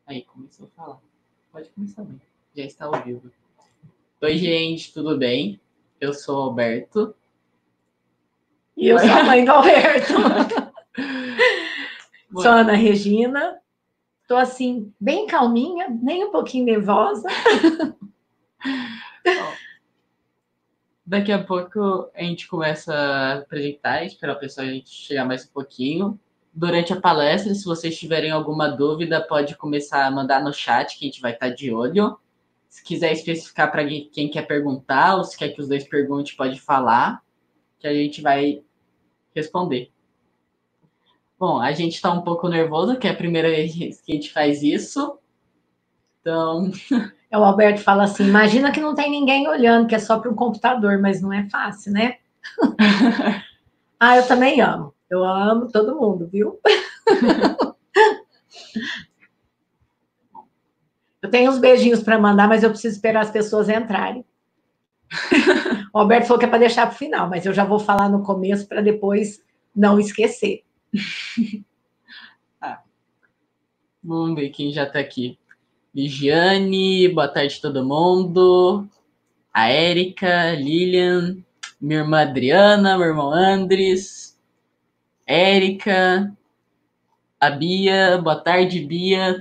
Aí, começou a falar. Pode começar, mãe. Já está ao vivo. Oi, gente, tudo bem? Eu sou o Alberto. E eu sou a mãe do Alberto. Sou a Ana Regina. Tô assim, bem calminha, nem um pouquinho nervosa. Daqui a pouco a gente começa a apresentar, esperar o pessoal a gente chegar mais um pouquinho. Durante a palestra, se vocês tiverem alguma dúvida, pode começar a mandar no chat, que a gente vai estar de olho. Se quiser especificar para quem quer perguntar, ou se quer que os dois perguntem, pode falar, que a gente vai responder. Bom, a gente está um pouco nervoso, que é a primeira vez que a gente faz isso. Então, O Alberto fala assim: imagina que não tem ninguém olhando, que é só para um computador, mas não é fácil, né? Eu também amo. Eu amo todo mundo, viu? Eu tenho uns beijinhos para mandar, mas eu preciso esperar as pessoas entrarem. O Alberto falou que é para deixar para o final, mas eu já vou falar no começo para depois não esquecer. Vamos ver quem já está aqui. Ligiane, boa tarde todo mundo. A Érica, Lilian, minha irmã Adriana, meu irmão Andres, Érica, a Bia, boa tarde, Bia.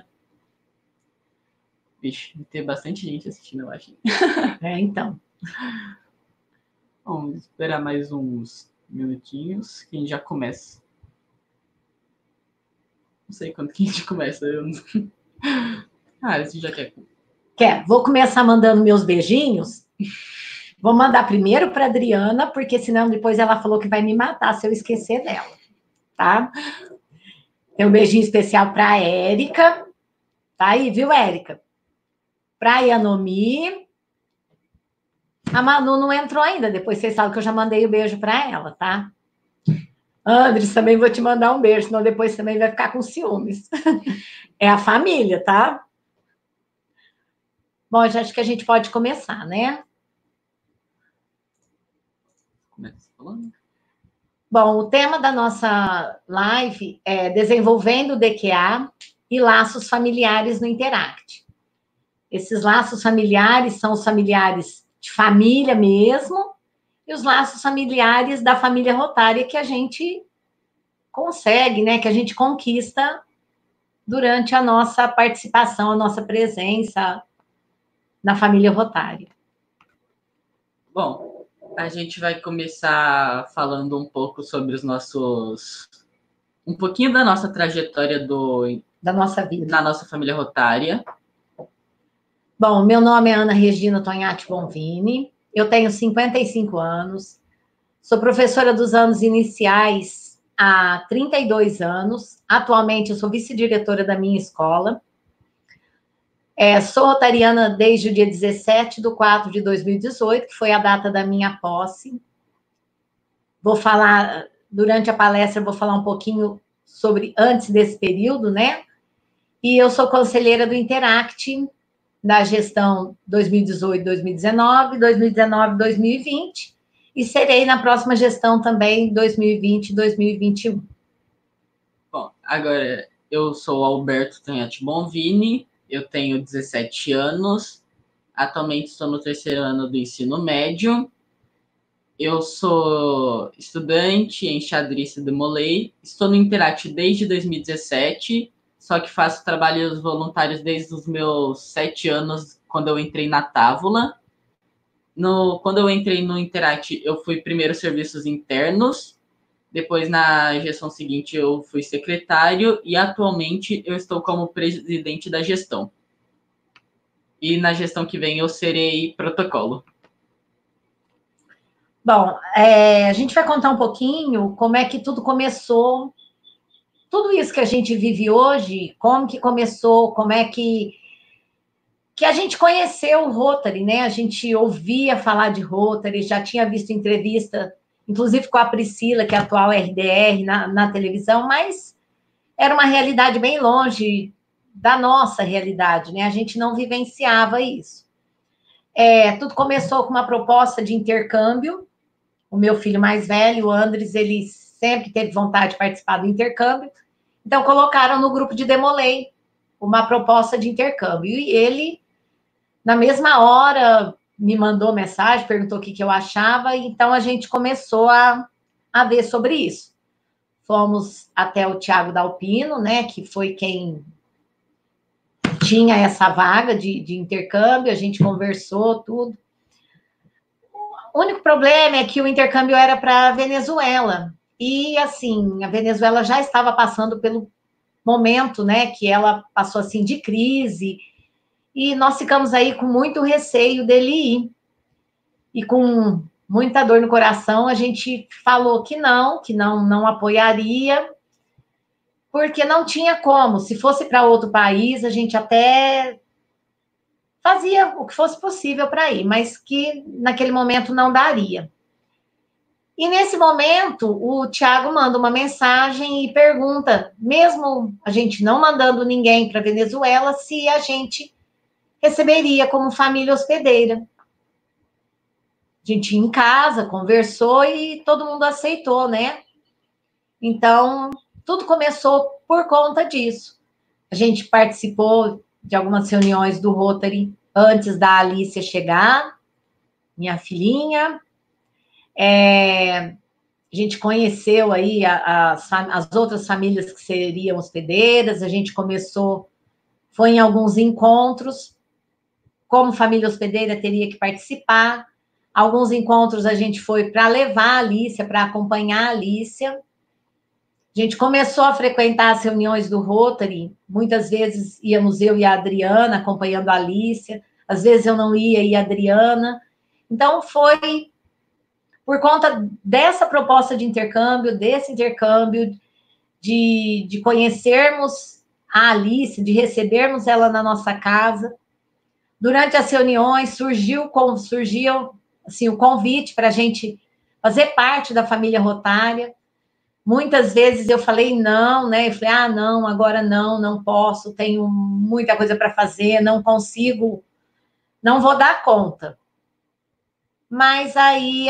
Vixe, tem bastante gente assistindo, eu acho. Então. Vamos esperar mais uns minutinhos que a gente já começa. Não sei quando que a gente começa. Esse já quer. Vou começar mandando meus beijinhos. Vou mandar primeiro para Adriana, porque senão depois ela falou que vai me matar se eu esquecer dela, tá? Tem um beijinho especial para a Érica. Tá aí, viu, Érica? Para a Yanomi. A Manu não entrou ainda, depois vocês sabem que eu já mandei o beijo para ela, tá? Andres, também vou te mandar um beijo, senão depois também vai ficar com ciúmes. É a família, tá? Bom, acho que a gente pode começar, né? Começa falando. Bom, o tema da nossa live é desenvolvendo o DQA e laços familiares no Interact. Esses laços familiares são os familiares de família mesmo e os laços familiares da família rotária que a gente consegue, né, que a gente conquista durante a nossa participação, a nossa presença na família rotária. Bom, a gente vai começar falando um pouco sobre os nossos... Um pouquinho da nossa trajetória da nossa vida. Na nossa família rotária. Bom, meu nome é Ana Regina Tognati Bonvini, eu tenho 55 anos, sou professora dos anos iniciais há 32 anos, atualmente eu sou vice-diretora da minha escola, sou rotariana desde o dia 17/4/2018, que foi a data da minha posse. Vou falar, durante a palestra, vou falar um pouquinho sobre antes desse período, né? E eu sou conselheira do Interact, da gestão 2018-2019, 2019-2020, e serei na próxima gestão também 2020-2021. Bom, agora eu sou Alberto Tognati Bonvini, eu tenho 17 anos, atualmente estou no 3º ano do ensino médio, eu sou estudante, enxadrista de Molay, estou no Interact desde 2017, só que faço trabalhos voluntários desde os meus 7 anos, quando eu entrei na Távola. Quando eu entrei no Interact, eu fui primeiro serviços internos, depois na gestão seguinte eu fui secretário e atualmente eu estou como presidente da gestão. E na gestão que vem eu serei protocolo. Bom, a gente vai contar um pouquinho como é que tudo começou, tudo isso que a gente vive hoje, como que começou, como é que a gente conheceu o Rotary, né? A gente ouvia falar de Rotary, já tinha visto entrevista, inclusive com a Priscila, que é a atual RDR, na televisão, mas era uma realidade bem longe da nossa realidade, né? A gente não vivenciava isso. Tudo começou com uma proposta de intercâmbio. O meu filho mais velho, o Andres, ele sempre teve vontade de participar do intercâmbio. Então, colocaram no grupo de Demolei uma proposta de intercâmbio. E ele, na mesma hora, me mandou mensagem, perguntou o que eu achava, e então a gente começou a ver sobre isso. Fomos até o Thiago Dalpino, né, que foi quem tinha essa vaga de intercâmbio, a gente conversou tudo. O único problema é que o intercâmbio era para a Venezuela. E, assim, a Venezuela já estava passando pelo momento, né, que ela passou, assim, de crise. E nós ficamos aí com muito receio dele ir. E com muita dor no coração, a gente falou que não apoiaria, porque não tinha como. Se fosse para outro país, a gente até fazia o que fosse possível para ir, mas que naquele momento não daria. E nesse momento, o Thiago manda uma mensagem e pergunta, mesmo a gente não mandando ninguém para Venezuela, se a gente receberia como família hospedeira. A gente ia em casa, conversou e todo mundo aceitou, né? Então, tudo começou por conta disso. A gente participou de algumas reuniões do Rotary antes da Alicia chegar, minha filhinha. A gente conheceu aí as outras famílias que seriam hospedeiras, a gente foi em alguns encontros, como família hospedeira teria que participar. Alguns encontros a gente foi para levar a Alicia, para acompanhar a Alicia. A gente começou a frequentar as reuniões do Rotary, muitas vezes íamos eu e a Adriana acompanhando a Alicia, às vezes eu não ia a Adriana. Então, foi por conta dessa proposta de intercâmbio, desse intercâmbio, de conhecermos a Alice, de recebermos ela na nossa casa. Durante as reuniões, surgiu assim, o convite para a gente fazer parte da família Rotária. Muitas vezes eu falei não, né? Eu falei, não, agora não posso, tenho muita coisa para fazer, não consigo, não vou dar conta. Mas aí,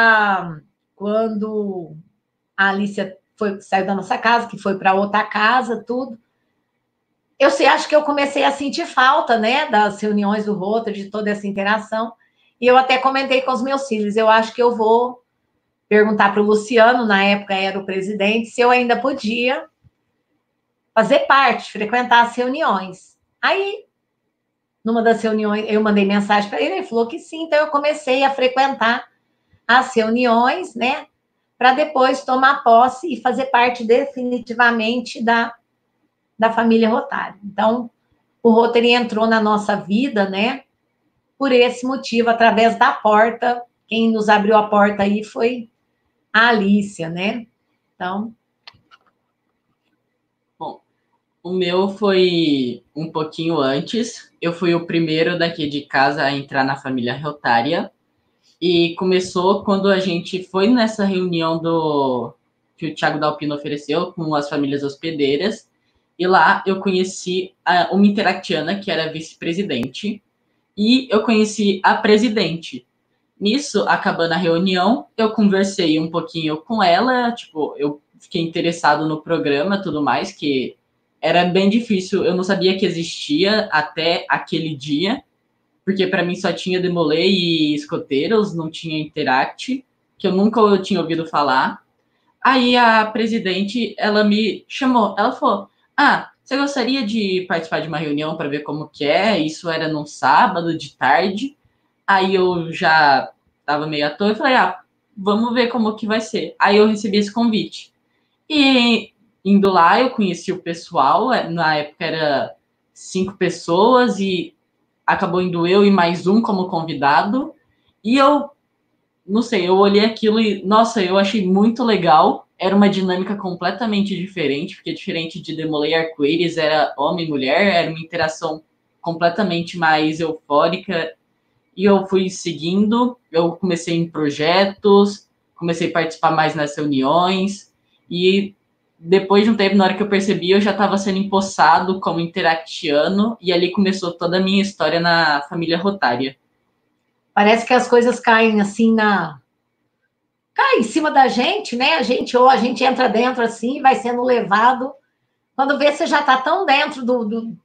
quando a Alicia saiu da nossa casa, que foi para outra casa, tudo, eu acho que eu comecei a sentir falta, né, das reuniões do Rotary, de toda essa interação, e eu até comentei com os meus filhos, eu acho que eu vou perguntar para o Luciano, na época era o presidente, se eu ainda podia fazer parte, frequentar as reuniões. Aí, numa das reuniões, eu mandei mensagem para ele falou que sim, então eu comecei a frequentar as reuniões, né, para depois tomar posse e fazer parte definitivamente da família Rotária. Então, o Rotary entrou na nossa vida, né, por esse motivo, através da porta. Quem nos abriu a porta aí foi a Alicia, né? Então. Bom, o meu foi um pouquinho antes. Eu fui o primeiro daqui de casa a entrar na família Rotária. E começou quando a gente foi nessa reunião que o Thiago Dalpino ofereceu com as famílias hospedeiras. E lá eu conheci uma interactiana, que era vice-presidente, e eu conheci a presidente. Nisso, acabando a reunião, eu conversei um pouquinho com ela, tipo, eu fiquei interessado no programa, tudo mais, que era bem difícil, eu não sabia que existia até aquele dia, porque para mim só tinha Demolay e Escoteiros, não tinha Interact, que eu nunca tinha ouvido falar. Aí a presidente, ela me chamou, ela falou, você gostaria de participar de uma reunião para ver como que é? Isso era num sábado de tarde. Aí eu já tava meio à toa e falei, vamos ver como que vai ser. Aí eu recebi esse convite. E indo lá, eu conheci o pessoal, na época era 5 pessoas e acabou indo eu e mais um como convidado. E eu, não sei, eu olhei aquilo e, nossa, eu achei muito legal. Era uma dinâmica completamente diferente, porque diferente de Demolay Arco-Íris, era homem e mulher, era uma interação completamente mais eufórica. E eu fui seguindo, eu comecei em projetos, comecei a participar mais nas reuniões, e depois de um tempo, na hora que eu percebi, eu já estava sendo empossado como interactiano, e ali começou toda a minha história na família Rotária. Parece que as coisas caem assim cai em cima da gente, né? Ou a gente entra dentro assim, vai sendo levado. Quando vê, você já está tão dentro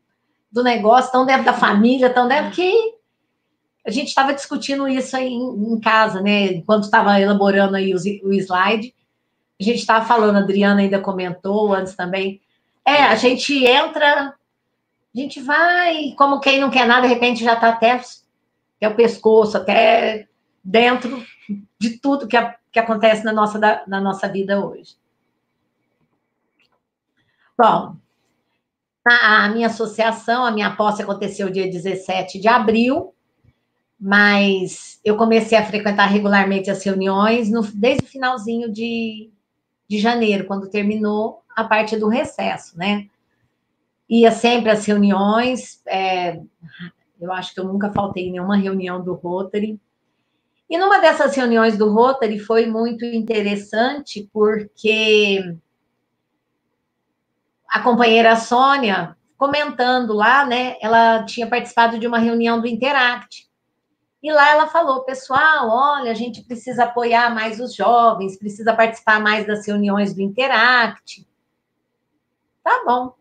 do negócio, tão dentro da família, tão dentro que a gente estava discutindo isso aí em casa, né? Enquanto estava elaborando aí o slide, a gente estava falando, a Adriana ainda comentou antes também. A gente entra, a gente vai, como quem não quer nada, de repente já está até o pescoço, até dentro de tudo que acontece na nossa vida hoje. Bom, a minha associação, a minha posse aconteceu dia 17 de abril, mas eu comecei a frequentar regularmente as reuniões desde o finalzinho de janeiro, quando terminou a parte do recesso, né? Ia sempre às reuniões, eu acho que eu nunca faltei em nenhuma reunião do Rotary. E numa dessas reuniões do Rotary foi muito interessante, porque a companheira Sônia, comentando lá, né, ela tinha participado de uma reunião do Interact. E lá ela falou, pessoal, olha, a gente precisa apoiar mais os jovens, precisa participar mais das reuniões do Interact. Tá bom.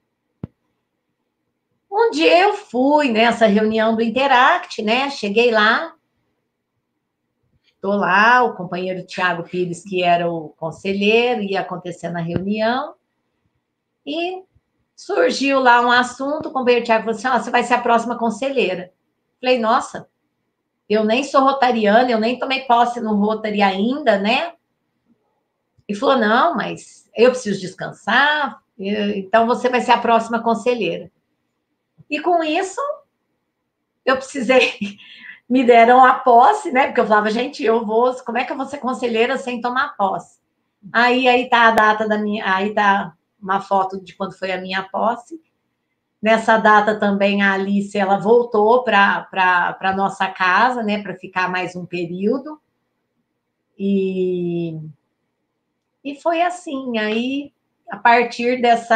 Um dia eu fui nessa reunião do Interact, né? Cheguei lá, estou lá, o companheiro Tiago Pires, que era o conselheiro, ia acontecer na reunião, e surgiu lá um assunto, o companheiro Tiago falou assim, você vai ser a próxima conselheira. Falei, nossa, eu nem sou rotariana, eu nem tomei posse no Rotary ainda, né? E falou, não, mas eu preciso descansar, então você vai ser a próxima conselheira. E com isso, eu precisei, me deram a posse, né? Porque eu falava, gente, como é que eu vou ser conselheira sem tomar posse? Aí tá a data da minha, aí tá uma foto de quando foi a minha posse. Nessa data também a Alice, ela voltou para a nossa casa, né? Para ficar mais um período. E foi assim, aí, a partir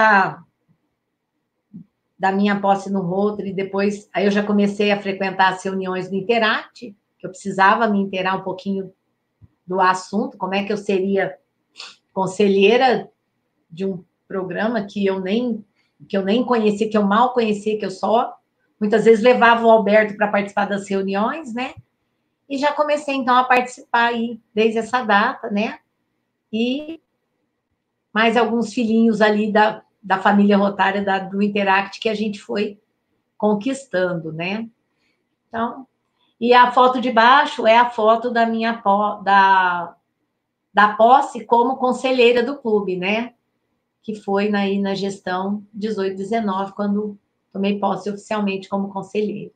da minha posse no Rotary, depois, aí eu já comecei a frequentar as reuniões do Interact, que eu precisava me inteirar um pouquinho do assunto, como é que eu seria conselheira de um programa que eu nem conhecia, que eu mal conhecia, que eu só, muitas vezes, levava o Alberto para participar das reuniões, né? E já comecei, então, a participar aí, desde essa data, né? E mais alguns filhinhos ali da família rotária do Interact que a gente foi conquistando, né? Então, e a foto de baixo é a foto da minha da posse como conselheira do clube, né? Que foi na gestão 18, 19, quando tomei posse oficialmente como conselheira.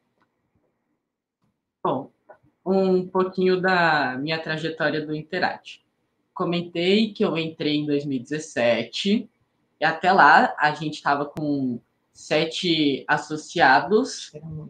Bom, um pouquinho da minha trajetória do Interact. Comentei que eu entrei em 2017 e até lá a gente estava com 7 associados.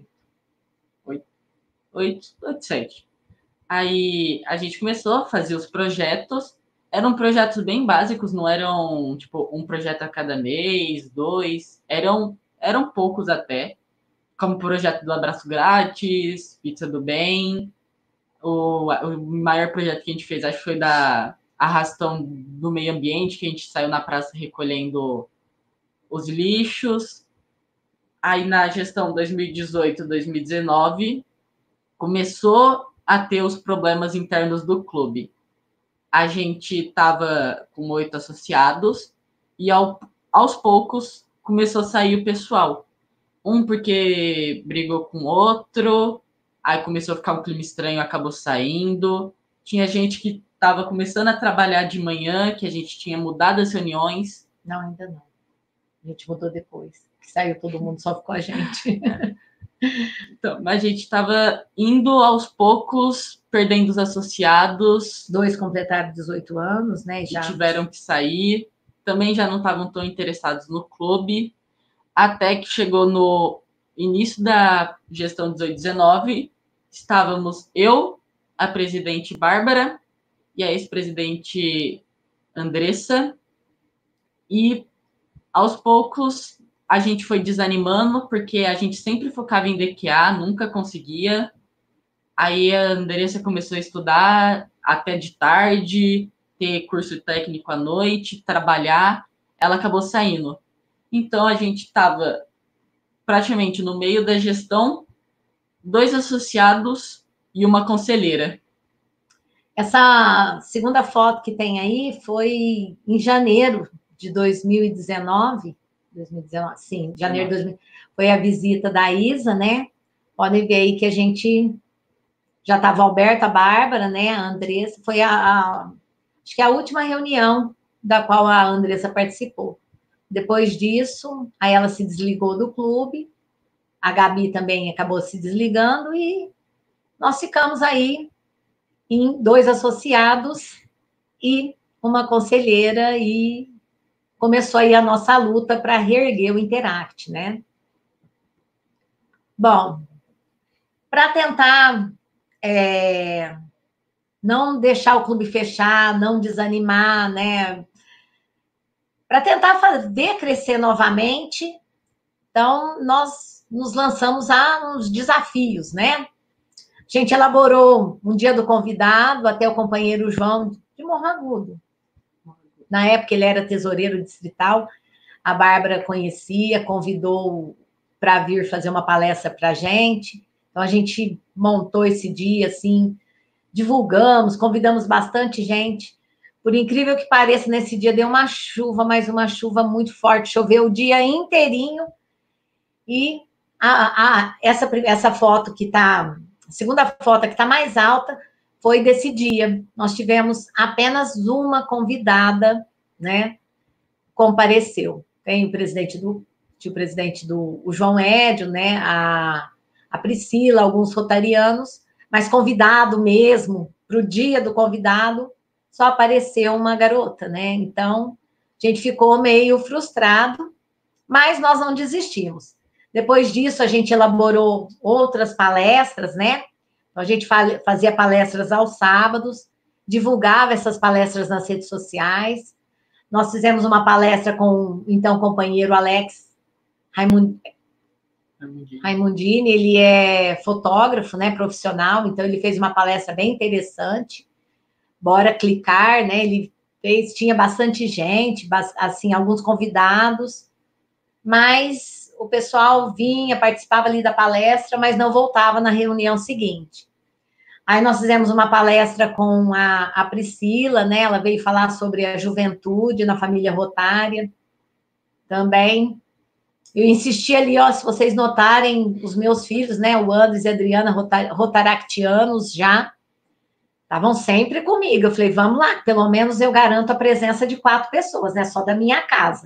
8, 7. Aí a gente começou a fazer os projetos. Eram projetos bem básicos, não eram tipo um projeto a cada mês, 2. Eram poucos até. Como o projeto do Abraço Grátis, Pizza do Bem. O maior projeto que a gente fez, acho que foi da Arrastão do Meio Ambiente, que a gente saiu na praça recolhendo os lixos. Aí na gestão 2018, 2019, começou a ter os problemas internos do clube. A gente estava com 8 associados e aos poucos começou a sair o pessoal. Um porque brigou com o outro, aí começou a ficar um clima estranho, acabou saindo. Tinha gente que estava começando a trabalhar de manhã, que a gente tinha mudado as reuniões. Não, ainda não. A gente mudou depois. Saiu todo mundo, só ficou a gente. Então, mas a gente estava indo aos poucos, perdendo os associados. 2 completaram 18 anos, né? E tiveram que sair. Também já não estavam tão interessados no clube. Até que chegou no início da gestão 18-19, estávamos eu, a presidente Bárbara e a ex-presidente Andressa. E aos poucos a gente foi desanimando, porque a gente sempre focava em DQA, nunca conseguia. Aí a Andressa começou a estudar até de tarde, ter curso técnico à noite, trabalhar. Ela acabou saindo. Então a gente estava praticamente no meio da gestão, 2 associados e uma conselheira. Essa segunda foto que tem aí foi em janeiro de 2019. 2019, sim, janeiro de 2019. Foi a visita da Isa, né? Podem ver aí que a gente já estava Alberto, a Bárbara, né? A Andressa. Foi acho que a última reunião da qual a Andressa participou. Depois disso, aí ela se desligou do clube, a Gabi também acabou se desligando e nós ficamos aí em 2 associados e uma conselheira e começou aí a nossa luta para reerguer o Interact, né? Bom, para tentar não deixar o clube fechar, não desanimar, né? Para tentar fazer crescer novamente, então nós nos lançamos a uns desafios, né? A gente elaborou um dia do convidado, até o companheiro João de Morragudo. Na época ele era tesoureiro distrital, a Bárbara conhecia, convidou para vir fazer uma palestra para a gente. Então a gente montou esse dia, assim, divulgamos, convidamos bastante gente. Por incrível que pareça, nesse dia deu uma chuva, mas uma chuva muito forte, choveu o dia inteirinho. E essa foto que está, a segunda foto que está mais alta, foi desse dia. Nós tivemos apenas uma convidada, né? Compareceu. Tem o presidente o João Édio, né? A Priscila, alguns rotarianos, mas convidado mesmo, para o dia do convidado, só apareceu uma garota, né? Então, a gente ficou meio frustrado, mas nós não desistimos. Depois disso, a gente elaborou outras palestras, né? Então, a gente fazia palestras aos sábados, divulgava essas palestras nas redes sociais. Nós fizemos uma palestra com, então, o companheiro Alex Raimundini, ele é fotógrafo, né, profissional, então ele fez uma palestra bem interessante. Bora clicar, né? Ele fez, tinha bastante gente, assim, alguns convidados, mas o pessoal vinha, participava ali da palestra, mas não voltava na reunião seguinte. Aí nós fizemos uma palestra com a Priscila, né? Ela veio falar sobre a juventude na família rotária também. Eu insisti ali, ó, se vocês notarem, os meus filhos, né? O Andres e a Adriana, rotaractianos já, estavam sempre comigo. Eu falei, vamos lá, pelo menos eu garanto a presença de 4 pessoas, né? Só da minha casa.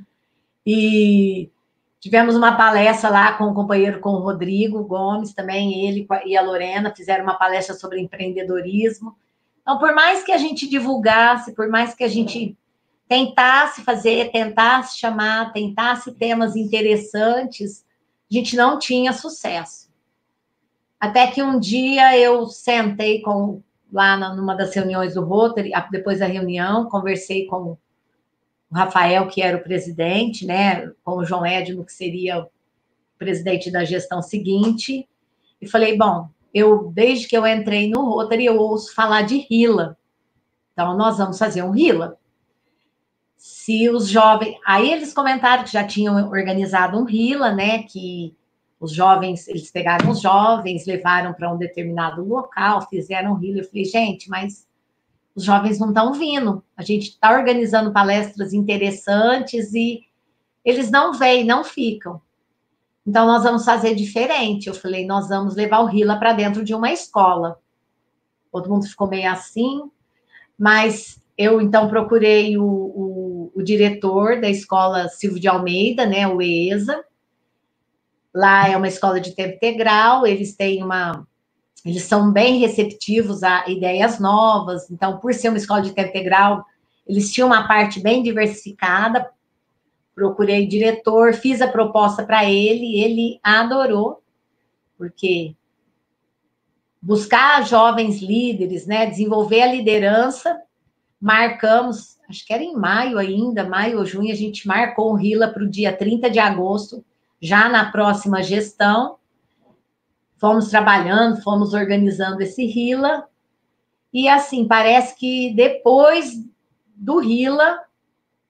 E tivemos uma palestra lá com o companheiro, com o Rodrigo Gomes, também ele e a Lorena fizeram uma palestra sobre empreendedorismo. Então, por mais que a gente divulgasse, por mais que a gente tentasse fazer, tentasse chamar, tentasse temas interessantes, a gente não tinha sucesso. Até que um dia eu sentei lá numa das reuniões do Rotary, depois da reunião, conversei com o Rafael, que era o presidente, né, com o João Edno, que seria o presidente da gestão seguinte, e falei, bom, desde que eu entrei no Rotary, eu ouço falar de RILA. Então, nós vamos fazer um RILA. Se os jovens... Aí eles comentaram que já tinham organizado um RILA, né, que os jovens, eles pegaram os jovens, levaram para um determinado local, fizeram um RILA. Eu falei, gente, mas os jovens não estão vindo. A gente está organizando palestras interessantes e eles não vêm, não ficam. Então, nós vamos fazer diferente. Eu falei, nós vamos levar o RILA para dentro de uma escola. Todo mundo ficou meio assim, mas eu, então, procurei o diretor da escola Silvio de Almeida, né, o ESA. Lá é uma escola de tempo integral, eles são bem receptivos a ideias novas, então, por ser uma escola de tempo integral, eles tinham uma parte bem diversificada. Procurei diretor, fiz a proposta para ele adorou, porque buscar jovens líderes, né, desenvolver a liderança, marcamos, acho que era em maio ainda, maio ou junho, a gente marcou o RILA para o dia 30 de agosto, já na próxima gestão. Fomos trabalhando, fomos organizando esse RILA, e assim, parece que depois do RILA,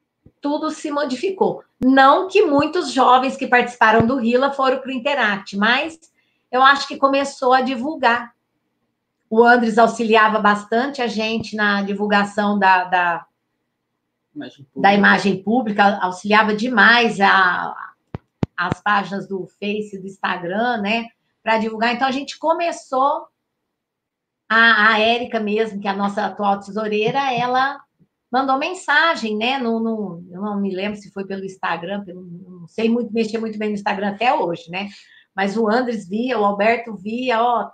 tudo se modificou. Não que muitos jovens que participaram do RILA foram para o Interact, mas eu acho que começou a divulgar. O Andres auxiliava bastante a gente na divulgação da imagem pública, auxiliava demais as páginas do Face, do Instagram, né, para divulgar. Então, a gente começou, a Érica mesmo, que é a nossa atual tesoureira, ela mandou mensagem, né, eu não me lembro se foi pelo Instagram, não sei mexer muito bem no Instagram até hoje, né, mas o Andres via, o Alberto via, ó,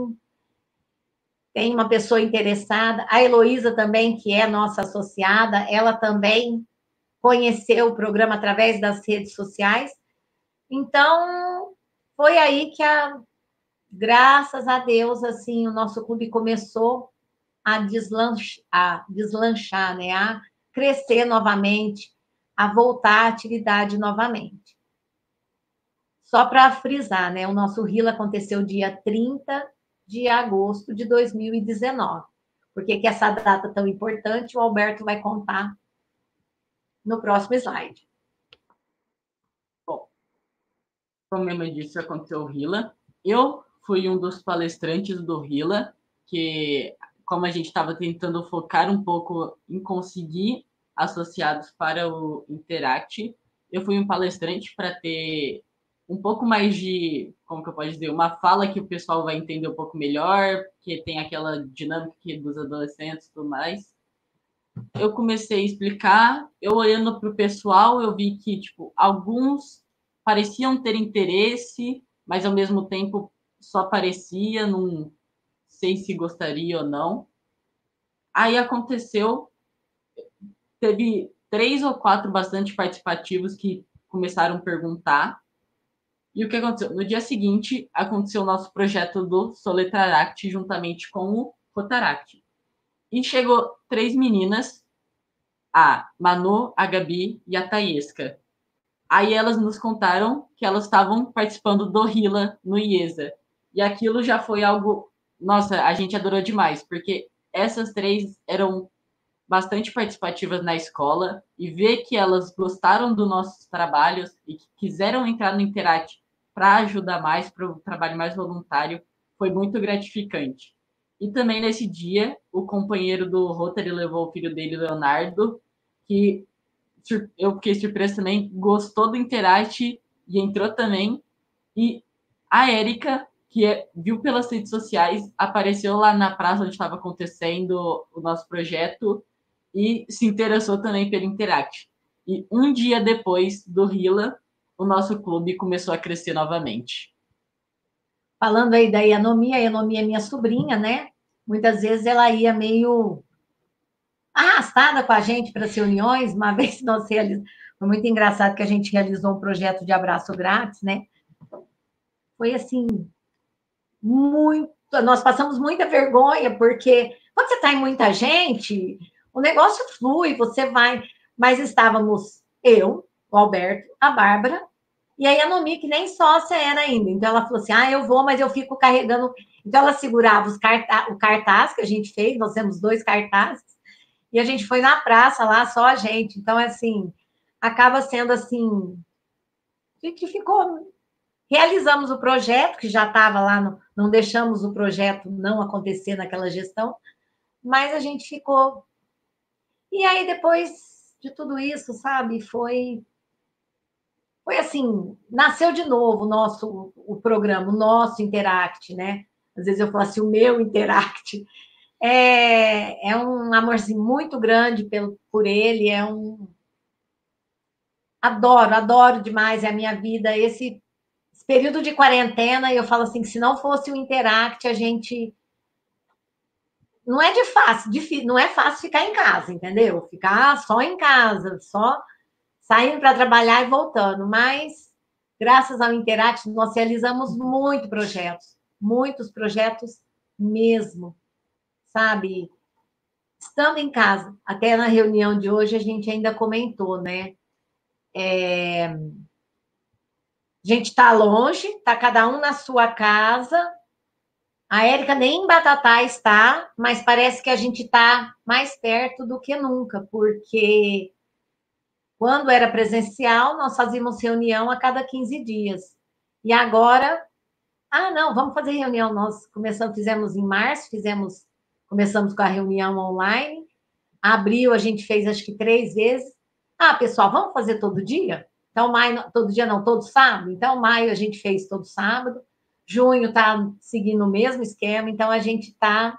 tem uma pessoa interessada, a Heloísa também, que é nossa associada, ela também conheceu o programa através das redes sociais. Então, foi aí que, graças a Deus, assim, o nosso clube começou a deslanchar, né? A crescer novamente, a voltar à atividade novamente. Só para frisar, né? O nosso RILA aconteceu dia 30 de agosto de 2019. Por que essa data tão importante? O Alberto vai contar no próximo slide. Bom, como eu disse, aconteceu o RILA. Eu fui um dos palestrantes do RILA, que, como a gente estava tentando focar um pouco em conseguir associados para o Interact, eu fui um palestrante para ter um pouco mais de, como que eu posso dizer, uma fala que o pessoal vai entender um pouco melhor, que tem aquela dinâmica dos adolescentes e tudo mais. Eu comecei a explicar, eu olhando para o pessoal, eu vi que, tipo, alguns pareciam ter interesse, mas ao mesmo tempo só parecia, não sei se gostaria ou não. Aí aconteceu, teve 3 ou 4 bastante participativos que começaram a perguntar. E o que aconteceu? No dia seguinte, aconteceu o nosso projeto do Soletraract juntamente com o Rotaract. E chegou 3 meninas, a Manu, a Gabi e a Taesca. Aí elas nos contaram que elas estavam participando do RILA no IESA. E aquilo já foi algo... Nossa, a gente adorou demais, porque essas 3 eram bastante participativas na escola e ver que elas gostaram dos nossos trabalhos e que quiseram entrar no Interact para ajudar mais, para o trabalho mais voluntário, foi muito gratificante. E também nesse dia, o companheiro do Rotary levou o filho dele, Leonardo, que eu fiquei surpresa também, gostou do Interact e entrou também. E a Érica, viu pelas redes sociais, apareceu lá na praça onde estava acontecendo o nosso projeto e se interessou também pelo Interact. E um dia depois do RILA, o nosso clube começou a crescer novamente. Falando aí da Yanomia, a Yanomia é minha sobrinha, né? Muitas vezes ela ia meio arrastada com a gente para as reuniões. Uma vez nós realizamos, foi muito engraçado que a gente realizou um projeto de abraço grátis, né? Foi assim, muito. Nós passamos muita vergonha, porque quando você está em muita gente, o negócio flui, você vai. Mas estávamos eu, o Alberto, a Bárbara e a Nomi, que nem sócia era ainda. Então ela falou assim: eu vou, mas eu fico carregando. Então ela segurava o cartaz que a gente fez, nós temos 2 cartazes, e a gente foi na praça lá, só a gente. Então, assim, acaba sendo assim. A gente ficou. Realizamos o projeto, que já estava lá, não deixamos o projeto não acontecer naquela gestão, mas a gente ficou. E aí, depois de tudo isso, sabe, foi assim, nasceu de novo o programa, o nosso Interact, né? Às vezes eu falo assim, o meu Interact. É um amorzinho muito grande por ele, adoro demais, é a minha vida. Esse período de quarentena, eu falo assim, que se não fosse o Interact, a gente... Não é não é fácil ficar em casa, entendeu? Ficar só em casa, só saindo para trabalhar e voltando, mas graças ao Interact nós realizamos muitos projetos mesmo, sabe? Estando em casa, até na reunião de hoje a gente ainda comentou, né? A gente está longe, está cada um na sua casa. A Érica nem em Batatá está, mas parece que a gente está mais perto do que nunca, porque Quando era presencial, nós fazíamos reunião a cada 15 dias. E agora, não, vamos fazer reunião. Nós fizemos em março, começamos com a reunião online. Abril a gente fez acho que 3 vezes. Pessoal, vamos fazer todo dia? Então, maio, todo dia não, todo sábado. Então, maio a gente fez todo sábado. Junho está seguindo o mesmo esquema. Então, a gente está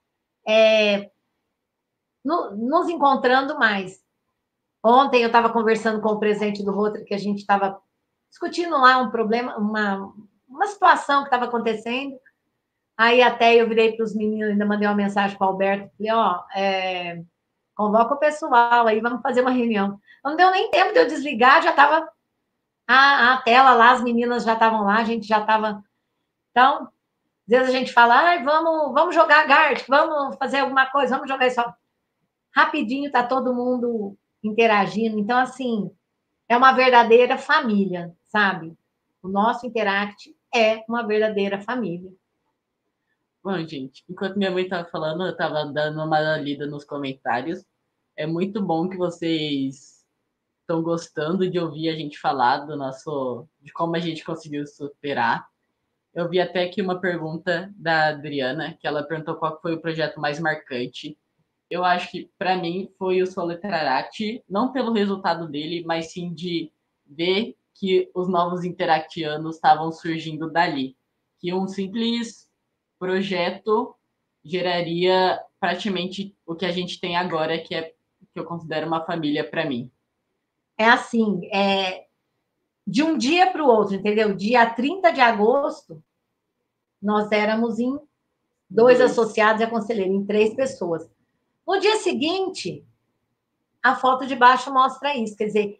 nos encontrando mais. Ontem eu estava conversando com o presidente do Rotary, que a gente estava discutindo lá um problema, uma situação que estava acontecendo. Aí até eu virei para os meninos, ainda mandei uma mensagem para o Alberto, falei, convoca o pessoal aí, vamos fazer uma reunião. Não deu nem tempo de eu desligar, já estava a tela lá, as meninas já estavam lá, a gente já estava... Então, às vezes a gente fala, vamos jogar Gartic, vamos fazer alguma coisa, vamos jogar isso. Rapidinho, está todo mundo interagindo. Então, assim, é uma verdadeira família, sabe? O nosso Interact é uma verdadeira família. Bom, gente, enquanto minha mãe estava falando, eu estava dando uma lida nos comentários. É muito bom que vocês estão gostando de ouvir a gente falar de como a gente conseguiu superar. Eu vi até aqui uma pergunta da Adriana, que ela perguntou qual foi o projeto mais marcante. Eu acho que, para mim, foi o Soletrarate, não pelo resultado dele, mas sim de ver que os novos interactianos estavam surgindo dali. Que um simples projeto geraria praticamente o que a gente tem agora, que eu considero uma família para mim. É assim, de um dia para o outro, entendeu? Dia 30 de agosto, nós éramos em 2 associados e a conselheira, em 3 pessoas. No dia seguinte, a foto de baixo mostra isso. Quer dizer,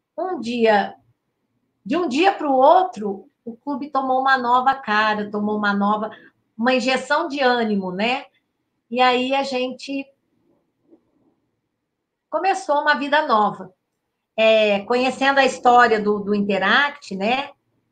de um dia para o outro, o clube tomou uma nova cara, tomou uma injeção de ânimo, né? E aí a gente começou uma vida nova. Conhecendo a história do Interact, né?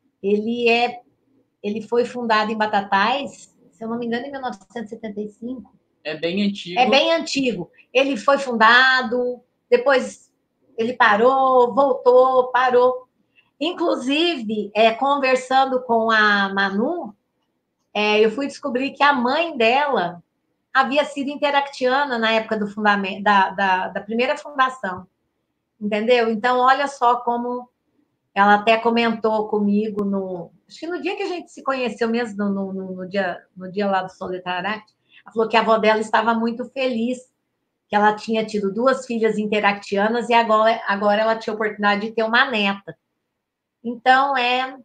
Ele foi fundado em Batatais, se eu não me engano, em 1975. É bem antigo. É bem antigo. Ele foi fundado, depois ele parou, voltou, parou. Inclusive, conversando com a Manu, eu fui descobrir que a mãe dela havia sido interactiana na época do fundamento, da primeira fundação. Entendeu? Então, olha só como ela até comentou comigo acho que no dia que a gente se conheceu mesmo, no dia lá do Soletrarate, ela falou que a avó dela estava muito feliz, que ela tinha tido 2 filhas interactianas e agora ela tinha a oportunidade de ter uma neta. Então,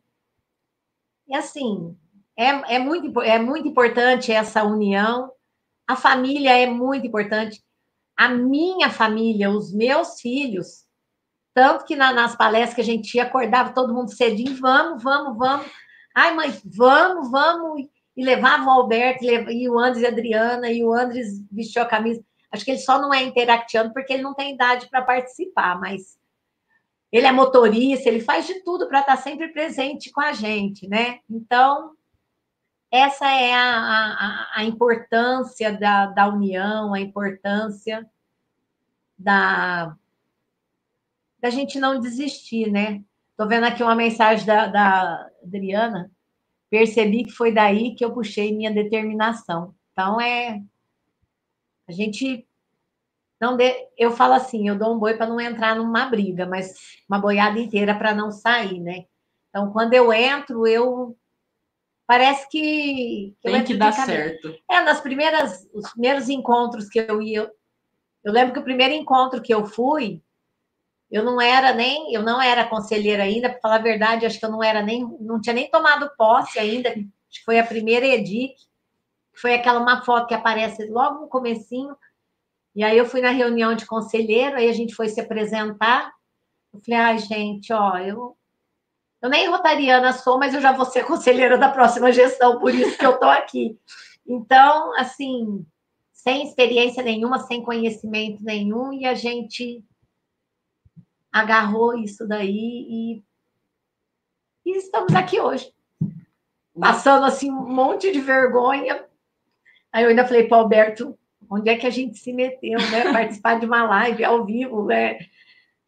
assim, é muito importante essa união. A família é muito importante. A minha família, os meus filhos, tanto que nas palestras que a gente ia, acordava todo mundo cedinho, vamos. Ai, mãe, vamos. E levava o Alberto, e o Andres e a Adriana, e o Andres vestiu a camisa. Acho que ele só não é interactiano porque ele não tem idade para participar, mas ele é motorista, ele faz de tudo para estar sempre presente com a gente, né? Então, essa é a importância da união, a importância da gente não desistir, né? Estou vendo aqui uma mensagem da Adriana, percebi que foi daí que eu puxei minha determinação. Então, a gente não eu falo assim, eu dou um boi para não entrar numa briga, mas uma boiada inteira para não sair, né? Então, quando eu entro, parece que tem que dar certo. Os primeiros encontros que eu ia, eu lembro que o primeiro encontro que eu fui, eu não era conselheira ainda, para falar a verdade, acho que eu não tinha nem tomado posse ainda, acho que foi a primeira EDIC, que foi uma foto que aparece logo no comecinho, e aí eu fui na reunião de conselheiro, aí a gente foi se apresentar, eu falei, ai, gente, eu nem rotariana sou, mas eu já vou ser conselheira da próxima gestão, por isso que eu estou aqui. Então, assim, sem experiência nenhuma, sem conhecimento nenhum, e a gente agarrou isso daí e estamos aqui hoje. Passando, assim, um monte de vergonha. Aí eu ainda falei para o Alberto, onde é que a gente se meteu, né? Participar de uma live ao vivo, né?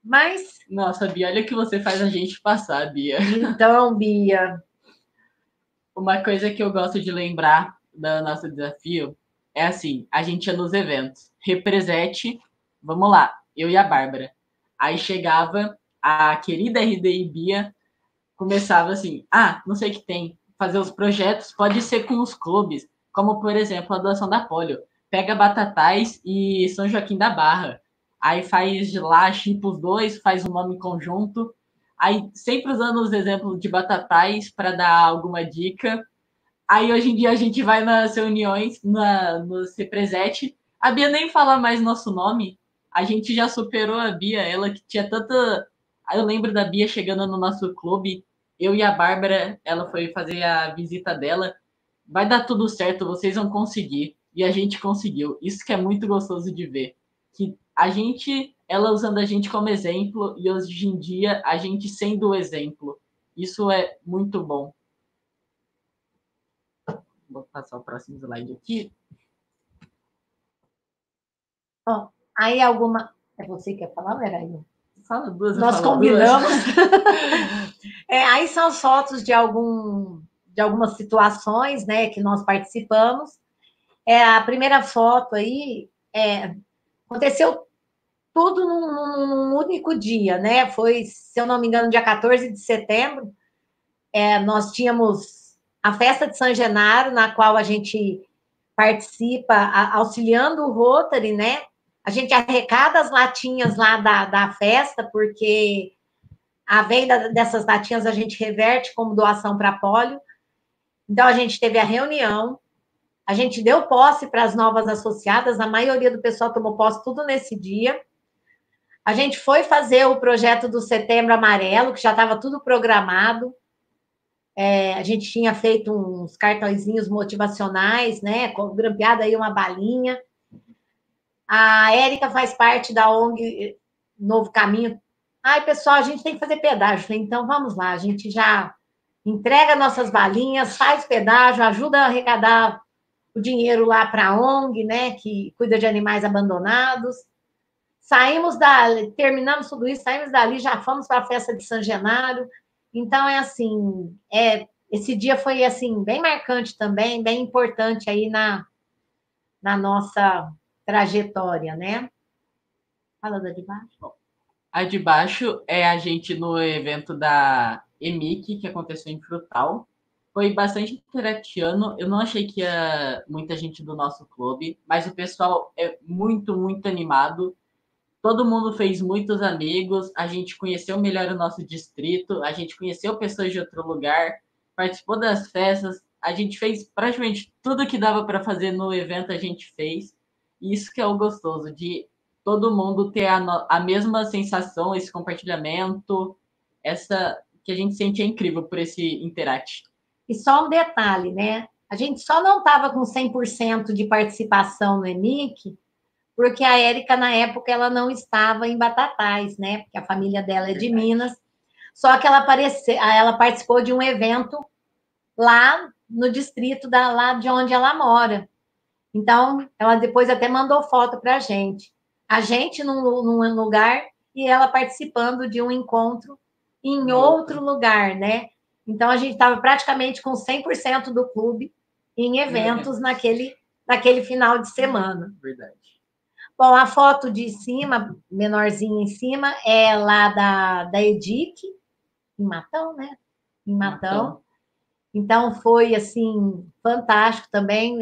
Mas, Nossa, Bia, olha o que você faz a gente passar, Bia. então, Bia, Uma coisa que eu gosto de lembrar do nosso desafio é assim, a gente ia nos eventos. Represete, vamos lá, eu e a Bárbara. Aí chegava a querida RDI Bia, começava assim, não sei o que tem, fazer os projetos, pode ser com os clubes, como por exemplo a doação da polio. Pega Batatais e São Joaquim da Barra. Aí faz lá, chipa os dois, faz um nome conjunto. Aí sempre usando os exemplos de Batatais para dar alguma dica. Aí hoje em dia a gente vai nas reuniões, no Cepresete, a Bia nem fala mais nosso nome. A gente já superou a Bia, ela que tinha tanta. Aí eu lembro da Bia chegando no nosso clube, eu e a Bárbara, ela foi fazer a visita dela. Vai dar tudo certo, vocês vão conseguir. E a gente conseguiu. Isso que é muito gostoso de ver. Que a gente, ela usando a gente como exemplo, e hoje em dia a gente sendo o exemplo. Isso é muito bom. Vou passar o próximo slide aqui. ó, aí alguma. É você que quer falar, era eu? Fala duas, eu Nós falo duas. combinamos. Aí são as fotos de algumas situações, né, que nós participamos. A primeira foto aí aconteceu tudo num único dia, né? Foi, se eu não me engano, dia 14 de setembro. Nós tínhamos a festa de São Genaro, na qual a gente participa auxiliando o Rotary, né? A gente arrecada as latinhas lá da festa, porque a venda dessas latinhas a gente reverte como doação para polio. Então, a gente teve a reunião, a gente deu posse para as novas associadas, a maioria do pessoal tomou posse tudo nesse dia. A gente foi fazer o projeto do Setembro Amarelo, que já estava tudo programado. A gente tinha feito uns cartõezinhos motivacionais, né? Grampeado aí uma balinha. A Érica faz parte da ONG Novo Caminho. Ai, pessoal, a gente tem que fazer pedágio. Então, vamos lá, a gente já entrega nossas balinhas, faz pedágio, ajuda a arrecadar o dinheiro lá para a ONG, né, que cuida de animais abandonados. Saímos terminamos tudo isso, saímos dali, já fomos para a festa de São Genaro. Então, esse dia foi, assim, bem marcante também, bem importante aí na nossa trajetória, né? Fala da de baixo. A de baixo é a gente no evento da EMIC, que aconteceu em Frutal. Foi bastante interatiano. Eu não achei que ia muita gente do nosso clube, mas o pessoal é muito, muito animado. Todo mundo fez muitos amigos. A gente conheceu melhor o nosso distrito. A gente conheceu pessoas de outro lugar. Participou das festas. A gente fez praticamente tudo que dava para fazer no evento, a gente fez. E isso que é o gostoso, de todo mundo ter a mesma sensação, esse compartilhamento, essa que a gente sente é incrível por esse Interact. E só um detalhe, né? A gente só não estava com 100% de participação no EMIC, porque a Érica, na época, ela não estava em Batatais, né? Porque a família dela é de Minas. Só que ela participou de um evento lá no distrito lá de onde ela mora. Então, ela depois até mandou foto para a gente. A gente num lugar e ela participando de um encontro em outro lugar, né? Então, a gente estava praticamente com 100% do clube em eventos naquele final de semana. Verdade. Bom, a foto de cima, menorzinha em cima, é lá da EDIC, em Matão, né? Em Matão. Então, foi, assim, fantástico também.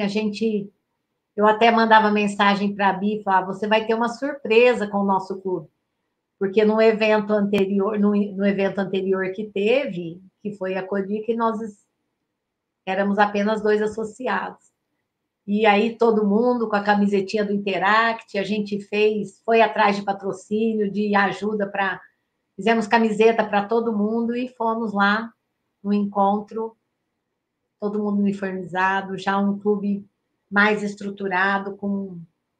Eu até mandava mensagem para a Bi e falava: você vai ter uma surpresa com o nosso clube. Porque no evento anterior, no evento anterior que teve, que foi a Codic, nós éramos apenas 2 associados. E aí todo mundo com a camisetinha do Interact, a gente foi atrás de patrocínio, de ajuda para. Fizemos camiseta para todo mundo e fomos lá no encontro, todo mundo uniformizado, já um clube mais estruturado, com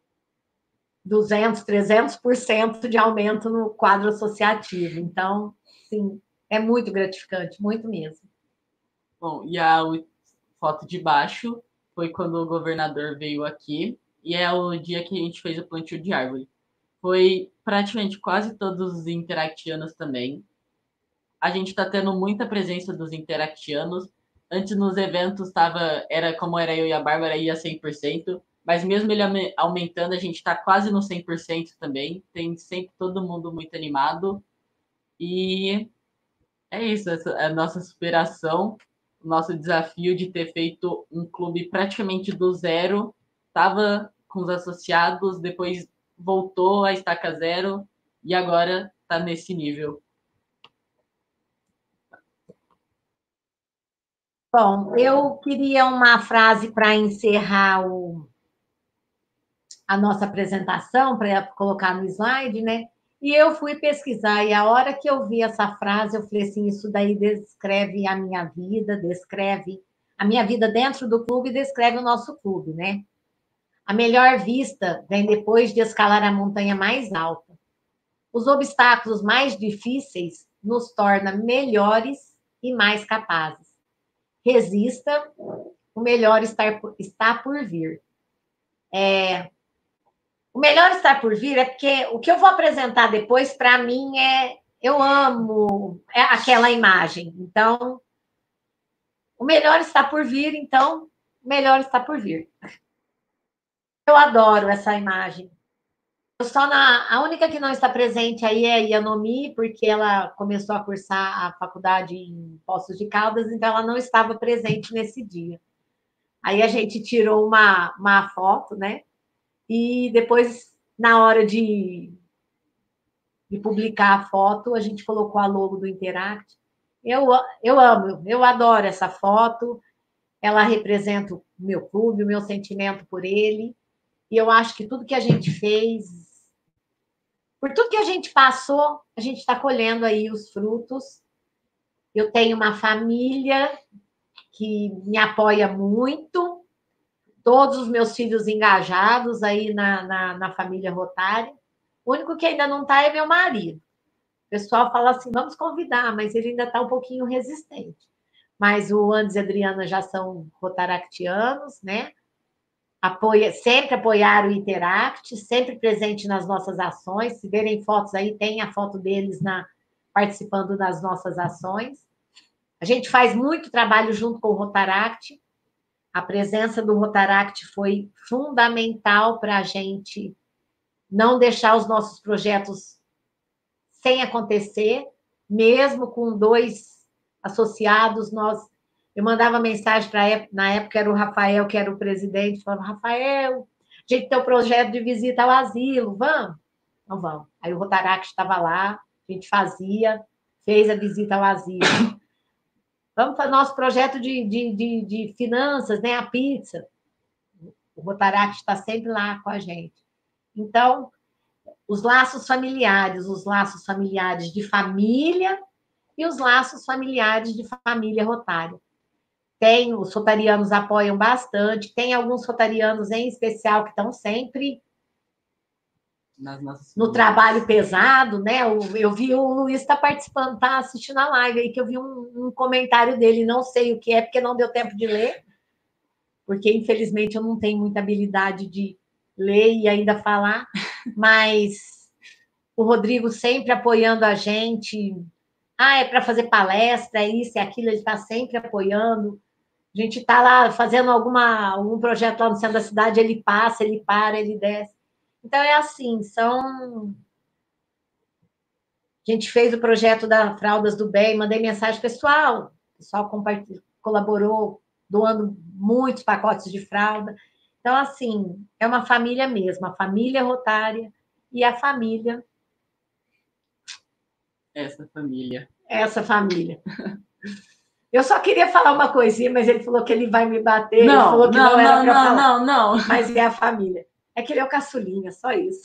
200, 300% de aumento no quadro associativo. Então, sim, é muito gratificante, muito mesmo. Bom, e a foto de baixo foi quando o governador veio aqui e é o dia que a gente fez o plantio de árvore. Foi praticamente quase todos os interactianos também. A gente está tendo muita presença dos interactianos. Antes nos eventos era como era eu e a Bárbara, ia 100%, mas mesmo ele aumentando, a gente está quase no 100% também. Tem sempre todo mundo muito animado. E é isso, essa é a nossa superação, o nosso desafio de ter feito um clube praticamente do zero. Estava com os associados, depois voltou a estaca zero e agora está nesse nível. Bom, eu queria uma frase para encerrar a nossa apresentação, para colocar no slide, né? E eu fui pesquisar, e a hora que eu vi essa frase, eu falei assim: isso daí descreve a minha vida, descreve a minha vida dentro do clube, descreve o nosso clube, né? A melhor vista vem depois de escalar a montanha mais alta. Os obstáculos mais difíceis nos tornam melhores e mais capazes. Resista, o melhor está por vir. O melhor está por vir é porque o que eu vou apresentar depois, para mim, eu amo aquela imagem. Então, o melhor está por vir, então, o melhor está por vir. Eu adoro essa imagem. A única que não está presente aí é a Yanomi, porque ela começou a cursar a faculdade em Poços de Caldas, então ela não estava presente nesse dia. Aí a gente tirou uma foto, né? E depois, na hora de publicar a foto, a gente colocou a logo do Interact. Eu amo, eu adoro essa foto. Ela representa o meu clube, o meu sentimento por ele. E eu acho que tudo que a gente fez, por tudo que a gente passou, a gente está colhendo aí os frutos. Eu tenho uma família que me apoia muito, todos os meus filhos engajados aí na família Rotária. O único que ainda não está é meu marido. O pessoal fala assim, vamos convidar, mas ele ainda está um pouquinho resistente. Mas o Andes e a Adriana já são rotaractianos, né? Sempre apoiaram o Interact, sempre presente nas nossas ações. Se verem fotos aí, tem a foto deles participando das nossas ações. A gente faz muito trabalho junto com o Rotaract. A presença do Rotaract foi fundamental para a gente não deixar os nossos projetos sem acontecer, mesmo com 2 associados. Eu mandava mensagem para na época era o Rafael, que era o presidente, falava: Rafael, a gente tem um projeto de visita ao asilo, vamos? Não vamos. Aí o Rotaract estava lá, a gente fez a visita ao asilo. Vamos para o nosso projeto de finanças, né? A pizza. O Rotaract está sempre lá com a gente. Então, os laços familiares de família e os laços familiares de família rotária. Os rotarianos apoiam bastante, tem alguns rotarianos em especial que estão sempre no trabalho pesado, né? Eu vi o Luiz está participando, está assistindo a live aí, que eu vi um comentário dele, não sei o que é, porque não deu tempo de ler, porque infelizmente eu não tenho muita habilidade de ler e ainda falar, mas o Rodrigo sempre apoiando a gente. É para fazer palestra, é isso, é aquilo, ele está sempre apoiando. A gente está lá fazendo algum projeto lá no centro da cidade, ele passa, ele para, ele desce. Então, é assim, A gente fez o projeto da Fraldas do Bem, mandei mensagem pessoal, o pessoal colaborou, doando muitos pacotes de fralda. Então, assim, é uma família mesmo, a família rotária e a família. Essa família. Essa família. Eu só queria falar uma coisinha, mas ele falou que ele vai me bater. Não, ele falou que não era para falar. Não. Mas é a família. É que ele é o caçulinha, só isso.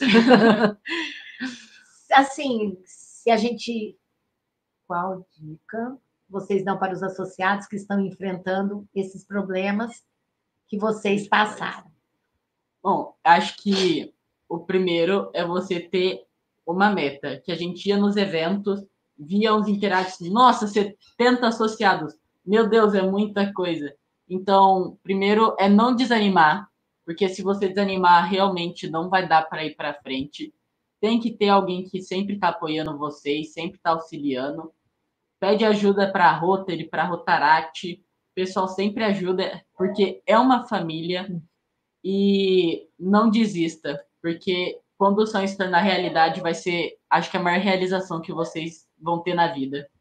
Assim, se a gente... Qual dica vocês dão para os associados que estão enfrentando esses problemas que vocês passaram? Bom, acho que o primeiro é você ter uma meta, que a gente ia nos eventos, via uns interacts, nossa, 70 associados, meu Deus, é muita coisa. Então, primeiro é não desanimar, porque se você desanimar, realmente não vai dar para ir para frente. tem que ter alguém que sempre está apoiando vocês, sempre está auxiliando. Pede ajuda para a Rotary, para a Rotaract. O pessoal sempre ajuda, porque é uma família. E não desista, porque quando o sonho se tornar realidade, vai ser, acho que a maior realização que vocês vão ter na vida.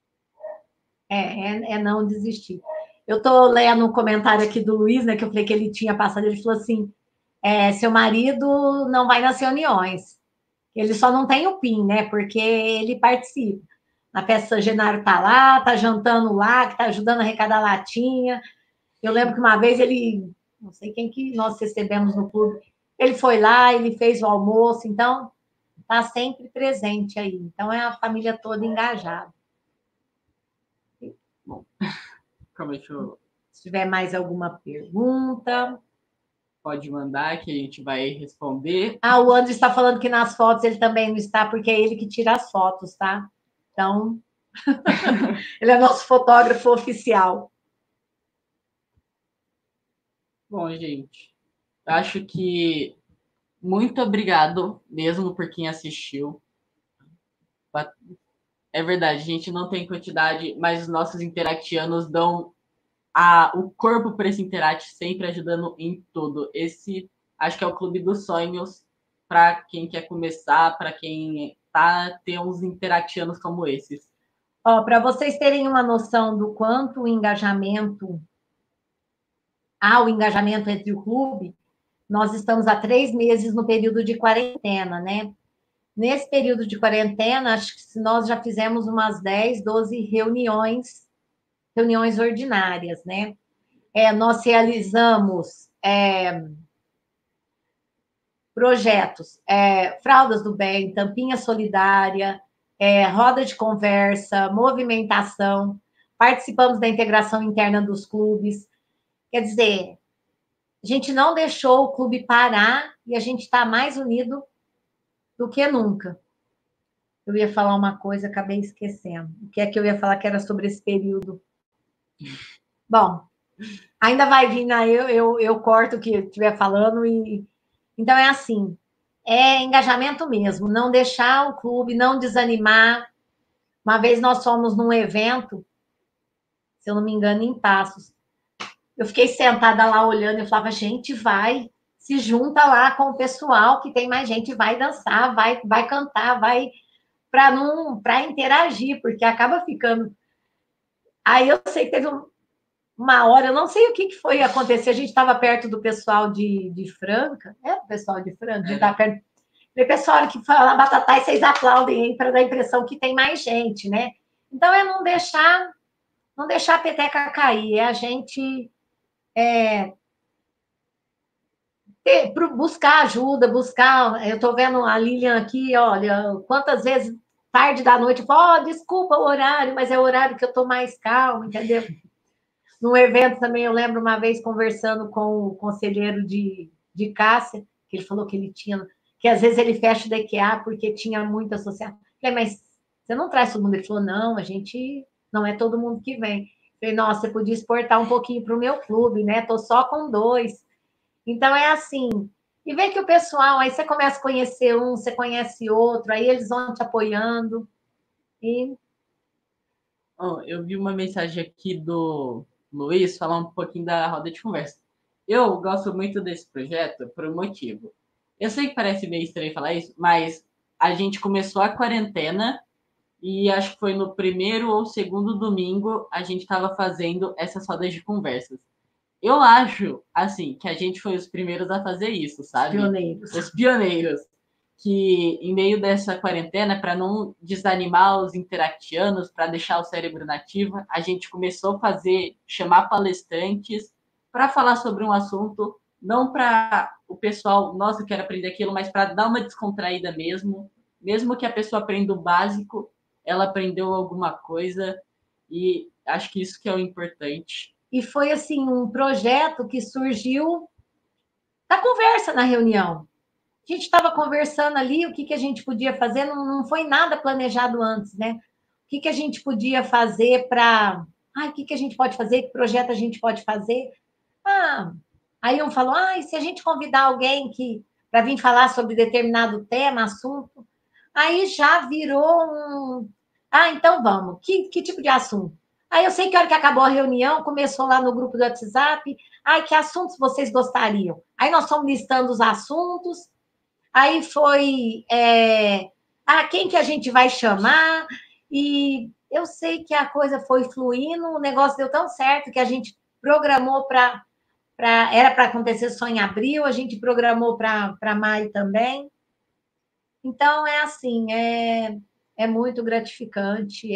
É não desistir. Eu estou lendo um comentário aqui do Luiz, né, que eu falei que ele tinha passado, ele falou assim, seu marido não vai nas reuniões, ele só não tem o PIN, né, porque ele participa. Na festa São Genaro tá lá, tá jantando lá, que tá ajudando a arrecadar latinha. Eu lembro que uma vez ele, não sei quem que nós recebemos no clube, ele foi lá, ele fez o almoço, então tá sempre presente aí. Então é a família toda engajada. Bom, como eu... Se tiver mais alguma pergunta, pode mandar que a gente vai responder. O André está falando que nas fotos ele também não está, porque é ele que tira as fotos, tá? Então, ele é nosso fotógrafo oficial. Bom, gente, acho que muito obrigado mesmo por quem assistiu. É verdade, a gente não tem quantidade, mas os nossos interactianos dão o corpo para esse Interact, sempre ajudando em tudo. Esse, acho que é o clube dos sonhos para quem quer começar, para quem ter uns interactianos como esses. Para vocês terem uma noção do quanto o engajamento entre o clube, nós estamos há 3 meses no período de quarentena, né? Nesse período de quarentena, acho que nós já fizemos umas 10, 12 reuniões ordinárias, né? Nós realizamos projetos, Fraldas do Bem, Tampinha Solidária, roda de conversa, movimentação, participamos da integração interna dos clubes. Quer dizer, a gente não deixou o clube parar e a gente está mais unido do que nunca. Eu ia falar uma coisa, acabei esquecendo. O que é que eu ia falar que era sobre esse período? Bom, ainda vai vir, né? Eu corto o que eu estiver falando e... Então, é assim, é engajamento mesmo, não deixar o clube, não desanimar. Uma vez nós fomos num evento, se eu não me engano, em Passos. Eu fiquei sentada lá olhando e falava, gente, vai, se junta lá com o pessoal, que tem mais gente, vai dançar, vai cantar, vai para interagir, porque acaba ficando. Aí eu sei que teve uma hora, eu não sei o que foi acontecer, a gente estava perto do pessoal de Franca, o pessoal de Franca, a gente estava perto. Falei, pessoal, que fala Batatais, vocês aplaudem aí para dar a impressão que tem mais gente, né? Então é não deixar a peteca cair, é a gente buscar ajuda, buscar. Eu estou vendo a Lilian aqui, olha, quantas vezes tarde da noite, eu falo, desculpa o horário, mas é o horário que eu estou mais calma, entendeu? Num evento também, eu lembro uma vez conversando com o conselheiro de Cássia, que ele falou que ele tinha, que às vezes ele fecha o DQA porque tinha muita associação. Falei, mas você não traz todo mundo? Ele falou, não, a gente não é todo mundo que vem. Falei, nossa, você podia exportar um pouquinho para o meu clube, né? Estou só com 2. Então é assim, e ver que o pessoal, aí você começa a conhecer um, você conhece outro, aí eles vão te apoiando. E... eu vi uma mensagem aqui do Luiz falar um pouquinho da roda de conversa. Eu gosto muito desse projeto por um motivo. Eu sei que parece meio estranho falar isso, mas a gente começou a quarentena e acho que foi no primeiro ou segundo domingo a gente estava fazendo essas rodas de conversas. Eu acho, assim, que a gente foi os primeiros a fazer isso, sabe? Os pioneiros. Que em meio dessa quarentena, para não desanimar os interactianos, para deixar o cérebro nativo, a gente começou a chamar palestrantes para falar sobre um assunto, não para o pessoal, nossa, eu quero aprender aquilo, mas para dar uma descontraída mesmo que a pessoa aprenda o básico, ela aprendeu alguma coisa, e acho que isso que é o importante. E foi, assim, um projeto que surgiu da conversa na reunião. A gente estava conversando ali, o que a gente podia fazer, não foi nada planejado antes, né? O que a gente podia fazer para... o que a gente pode fazer? Que projeto a gente pode fazer? Aí um falou, e se a gente convidar alguém que para vir falar sobre determinado tema, assunto. Aí já virou um. Ah, então vamos. Que tipo de assunto? Aí eu sei que a hora que acabou a reunião, começou lá no grupo do WhatsApp. Ai, que assuntos vocês gostariam? Aí nós fomos listando os assuntos. Aí foi. Quem que a gente vai chamar? E eu sei que a coisa foi fluindo, o negócio deu tão certo que a gente programou era para acontecer só em abril, a gente programou para maio também. Então, é assim, é muito gratificante.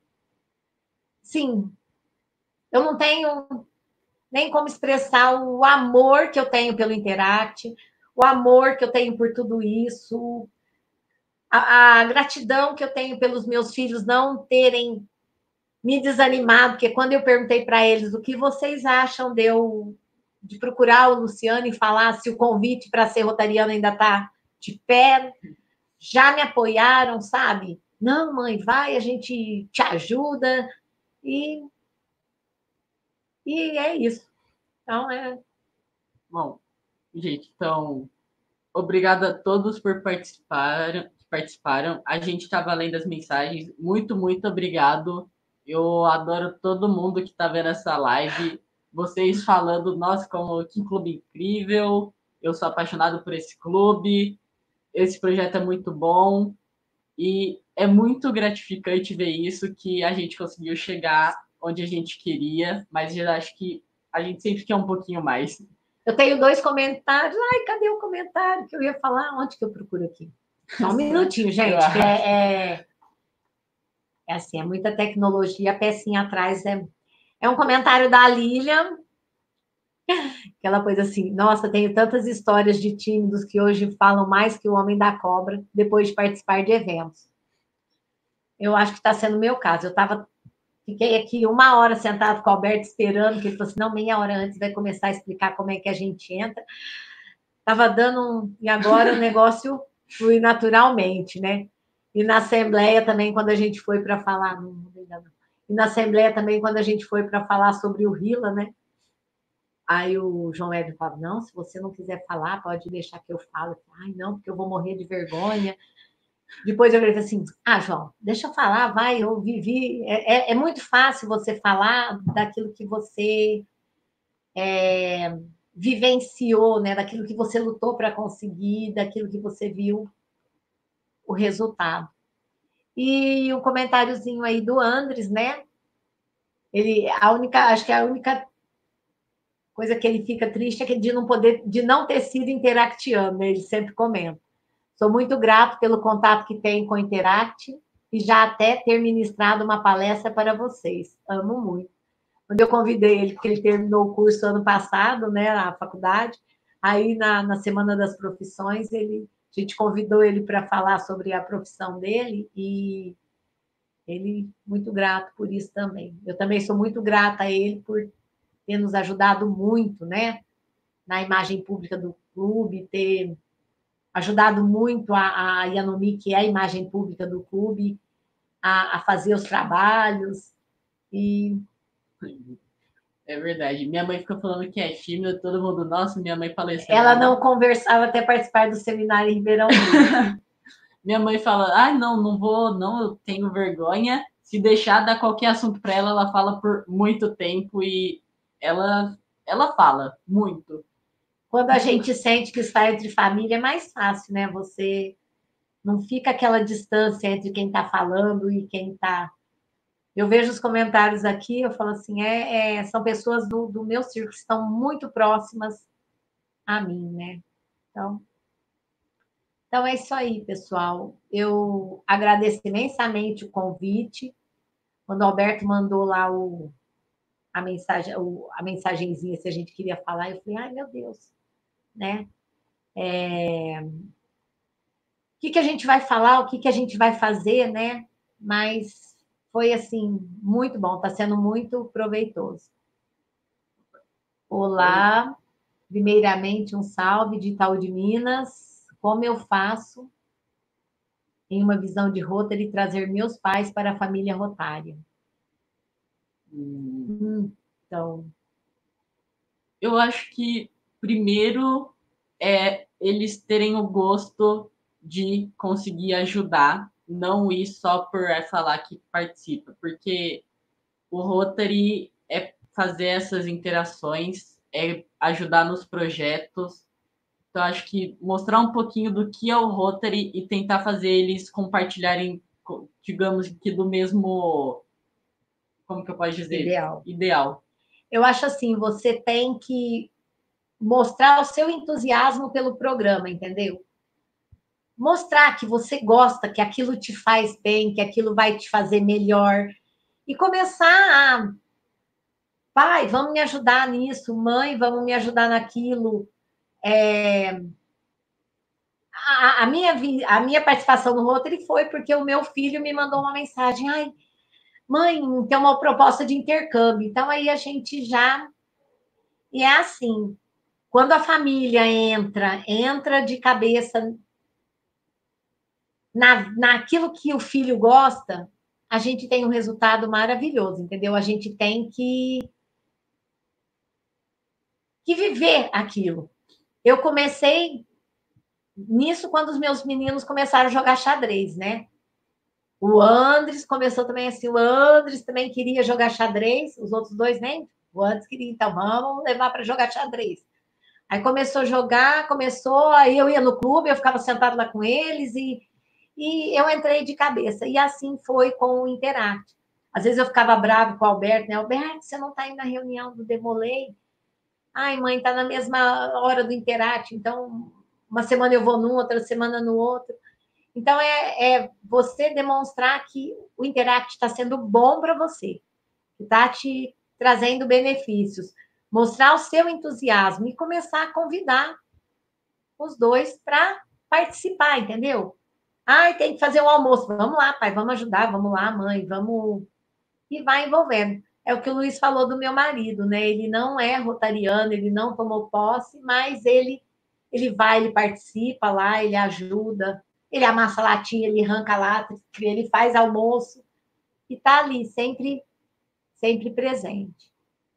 Sim, eu não tenho nem como expressar o amor que eu tenho pelo Interact, o amor que eu tenho por tudo isso, a gratidão que eu tenho pelos meus filhos não terem me desanimado, porque quando eu perguntei para eles o que vocês acham de procurar o Luciano e falar se o convite para ser rotariano ainda está de pé, já me apoiaram, sabe? Não, mãe, vai, a gente te ajuda. E, e é isso. Então, Bom, gente, então, obrigado a todos por participaram. A gente estava lendo as mensagens. Muito, muito obrigado. Eu adoro todo mundo que está vendo essa live. Vocês falando, nossa, como que clube incrível. Eu sou apaixonado por esse clube. Esse projeto é muito bom. E é muito gratificante ver isso, que a gente conseguiu chegar onde a gente queria, mas eu acho que a gente sempre quer um pouquinho mais. eu tenho 2 comentários. Ai, cadê o comentário que eu ia falar? Onde que eu procuro aqui? Só um minutinho, gente, que é assim, é muita tecnologia, a pecinha atrás é um comentário da Lilian, que ela pôs assim, nossa, tenho tantas histórias de tímidos que hoje falam mais que o homem da cobra, depois de participar de eventos. Eu acho que está sendo o meu caso. Fiquei aqui 1 hora sentado com o Alberto esperando, que ele falou assim, não, meia hora antes vai começar a explicar como é que a gente entra. Estava dando e agora o negócio flui naturalmente, né? E na Assembleia também, quando a gente foi para falar, e na Assembleia também, quando a gente foi para falar sobre o RILA, né? Aí o João Edson falava, não, se você não quiser falar, pode deixar que eu falo. Ai, não, porque eu vou morrer de vergonha. Depois eu falei assim, João, deixa eu falar, vai, eu vivi. É muito fácil você falar daquilo que você vivenciou, né? Daquilo que você lutou para conseguir, daquilo que você viu o resultado. E um comentáriozinho aí do Andres, né? Acho que a única coisa que ele fica triste é que de não ter sido interactiano, né? Ele sempre comenta. Sou muito grato pelo contato que tem com o Interact e já até ter ministrado uma palestra para vocês. Amo muito. Quando eu convidei ele, porque ele terminou o curso ano passado, né, na faculdade, aí na Semana das Profissões, a gente convidou ele para falar sobre a profissão dele e ele muito grato por isso também. Eu também sou muito grata a ele por ter nos ajudado muito, né, na imagem pública do clube, ter ajudado muito a Yanomí, que é a imagem pública do clube, a fazer os trabalhos. E É verdade. Minha mãe fica falando que é tímida, todo mundo, nossa, minha mãe faleceu. ela não conversava até participar do seminário em Ribeirão Preto. Minha mãe fala, não, não vou, não, eu tenho vergonha. Se deixar dar qualquer assunto para ela fala por muito tempo e ela fala muito. Quando a gente sente que está entre família, é mais fácil, né? Você não fica aquela distância entre quem está falando e quem está. Eu vejo os comentários aqui, eu falo assim, são pessoas do meu círculo que estão muito próximas a mim, né? Então é isso aí, pessoal. Eu agradeço imensamente o convite. Quando o Alberto mandou lá a mensagenzinha se a gente queria falar, eu falei, ai meu Deus, né? O que a gente vai falar, o que a gente vai fazer, né? Mas foi assim, muito bom, está sendo muito proveitoso. Olá, primeiramente um salve de Itaú de Minas. Como eu faço em uma visão de Rotary trazer meus pais para a família rotária? Então, eu acho que primeiro é eles terem o gosto de conseguir ajudar, não ir só por falar que participa, porque o Rotary é fazer essas interações, é ajudar nos projetos. Então, acho que mostrar um pouquinho do que é o Rotary e tentar fazer eles compartilharem, digamos que do mesmo, como que eu posso dizer? Ideal. Eu acho assim, você tem que mostrar o seu entusiasmo pelo programa, entendeu? Mostrar que você gosta, que aquilo te faz bem, que aquilo vai te fazer melhor. E começar a, pai, vamos me ajudar nisso, mãe, vamos me ajudar naquilo. A minha participação no Rotary foi porque o meu filho me mandou uma mensagem. Ai, mãe, tem uma proposta de intercâmbio. Então, aí a gente já... E é assim, quando a família entra de cabeça naquilo que o filho gosta, a gente tem um resultado maravilhoso, entendeu? A gente tem que viver aquilo. Eu comecei nisso quando os meus meninos começaram a jogar xadrez, né? O Andres começou também assim, o Andres também queria jogar xadrez, os outros dois nem. O Andres queria, então vamos levar para jogar xadrez. Aí começou a jogar, aí eu ia no clube, eu ficava sentado lá com eles e eu entrei de cabeça. E assim foi com o Interact. Às vezes eu ficava bravo com o Alberto, né? Alberto, você não está indo na reunião do Demolei? Ai, mãe, está na mesma hora do Interact, então uma semana eu vou num, outra semana no outro. Então, é você demonstrar que o Interact está sendo bom para você, que está te trazendo benefícios. Mostrar o seu entusiasmo e começar a convidar os dois para participar, entendeu? Ai, tem que fazer um almoço. Vamos lá, pai, vamos ajudar, vamos lá, mãe, vamos. E vai envolvendo. É o que o Luiz falou do meu marido, né? Ele não é rotariano, ele não tomou posse, mas ele vai, ele participa lá, ele ajuda, ele amassa latinha, ele arranca lata, ele faz almoço e tá ali, sempre presente.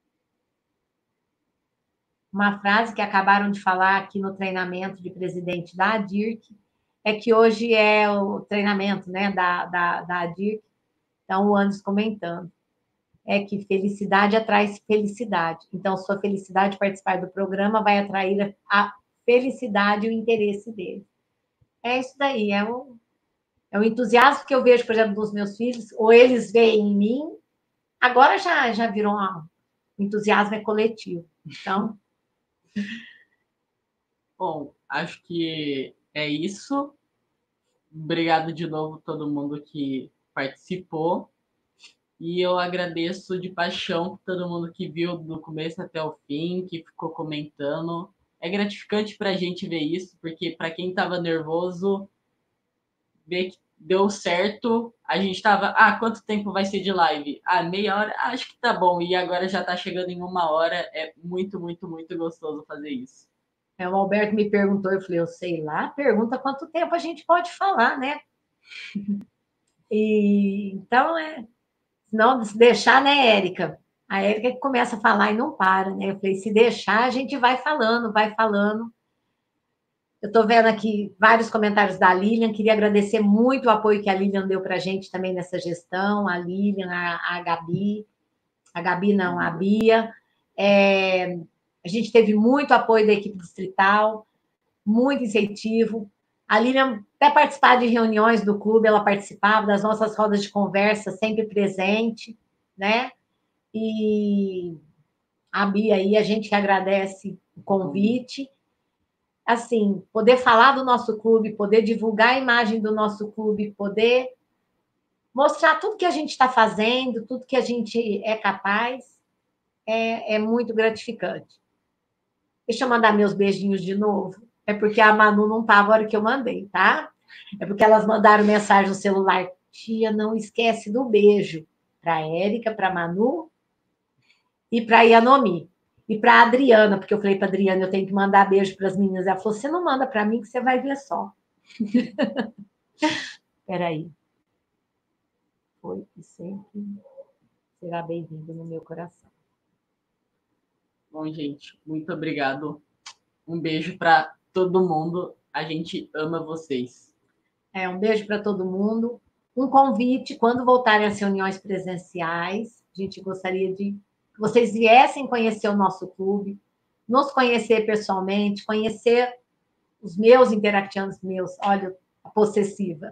Uma frase que acabaram de falar aqui no treinamento de presidente da ADIRC é que hoje é o treinamento, né, da ADIRC, então o Anderson comentando, é que felicidade atrai felicidade. Então, sua felicidade participar do programa vai atrair a felicidade e o interesse dele. É isso daí, é o entusiasmo que eu vejo, por exemplo, dos meus filhos, ou eles veem em mim, agora já virou o entusiasmo é coletivo. Então, bom, acho que é isso. Obrigado de novo a todo mundo que participou. E eu agradeço de paixão todo mundo que viu do começo até o fim, que ficou comentando. É gratificante para a gente ver isso, porque para quem estava nervoso, ver que deu certo. A gente estava, quanto tempo vai ser de live? Meia hora? Acho que tá bom. E agora já está chegando em 1 hora. É muito, muito, muito gostoso fazer isso. o Alberto me perguntou, eu falei, eu sei lá, pergunta quanto tempo a gente pode falar, né? E então, não, se deixar, né, Érica? A Érica que começa a falar e não para, né? Eu falei, se deixar, a gente vai falando, vai falando. Eu estou vendo aqui vários comentários da Lilian, queria agradecer muito o apoio que a Lilian deu para a gente também nessa gestão, a Lilian, a Gabi não, a Bia. A gente teve muito apoio da equipe distrital, muito incentivo. A Lilian até participar de reuniões do clube, ela participava das nossas rodas de conversa, sempre presente, né? E a Bia aí, a gente que agradece o convite. Assim, poder falar do nosso clube, poder divulgar a imagem do nosso clube, poder mostrar tudo que a gente está fazendo, tudo que a gente é capaz, é muito gratificante. Deixa eu mandar meus beijinhos de novo. É porque a Manu não estava a hora que eu mandei, tá? É porque elas mandaram mensagem no celular. Tia, não esquece do beijo. Para a Érica, para a Manu e para a Yanomi. E para a Adriana, porque eu falei para a Adriana, eu tenho que mandar beijo para as meninas. Ela falou, você não manda para mim que você vai ver só. Peraí. Foi e sempre será bem-vindo no meu coração. Bom, gente, muito obrigado. Um beijo para todo mundo. A gente ama vocês. Um beijo para todo mundo. Um convite, quando voltarem às reuniões presenciais, a gente gostaria de que vocês viessem conhecer o nosso clube, nos conhecer pessoalmente, conhecer os meus interactianos, olha, a possessiva,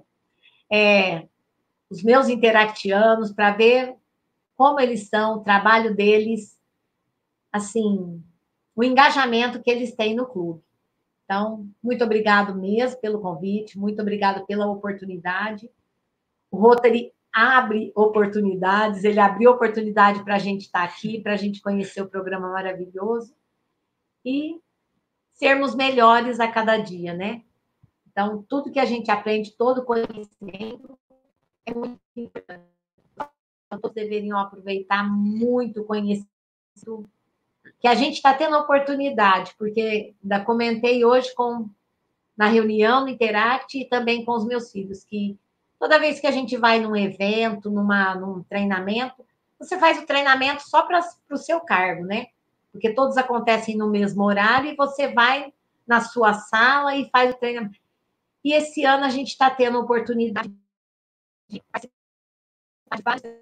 os meus interactianos, para ver como eles são, o trabalho deles, assim, o engajamento que eles têm no clube. Então, muito obrigado mesmo pelo convite, muito obrigado pela oportunidade. O Rotary abre oportunidades, ele abriu oportunidade para a gente estar aqui, para a gente conhecer o programa maravilhoso e sermos melhores a cada dia, né? Então, tudo que a gente aprende, todo conhecimento é muito importante. Então, todos deveriam aproveitar muito o conhecimento que a gente está tendo a oportunidade, porque ainda comentei hoje na reunião, no Interact, e também com os meus filhos, que toda vez que a gente vai num evento, num treinamento, você faz o treinamento só para o seu cargo, né? Porque todos acontecem no mesmo horário e você vai na sua sala e faz o treinamento. E esse ano a gente está tendo a oportunidade de participar de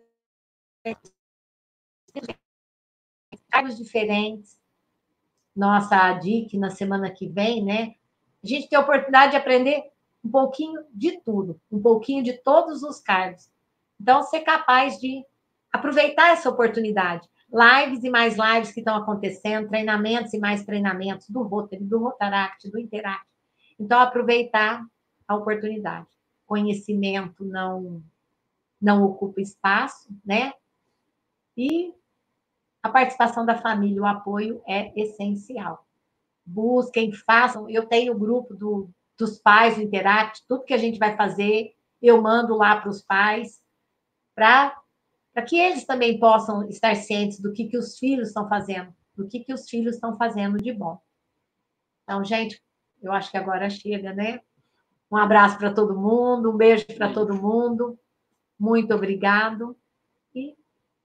vários cargos diferentes. Nossa, a DIC, na semana que vem, né? A gente tem a oportunidade de aprender um pouquinho de tudo, um pouquinho de todos os cargos. Então, ser capaz de aproveitar essa oportunidade. Lives e mais lives que estão acontecendo, treinamentos e mais treinamentos do Rotary, do Rotaract, do Interact. Então, aproveitar a oportunidade. Conhecimento não ocupa espaço, né? E a participação da família, o apoio é essencial. Busquem, façam. Eu tenho o grupo dos pais do Interact, tudo que a gente vai fazer, eu mando lá para os pais, para que eles também possam estar cientes do que os filhos estão fazendo, do que os filhos estão fazendo de bom. Então, gente, eu acho que agora chega, né? Um abraço para todo mundo, um beijo para todo mundo. Muito obrigado. E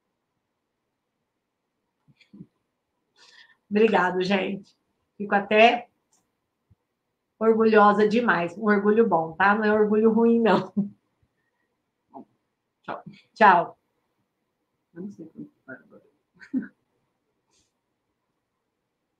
obrigado, gente. Fico até orgulhosa demais. Um orgulho bom, tá? Não é orgulho ruim, não. Tchau. Tchau. Eu não sei.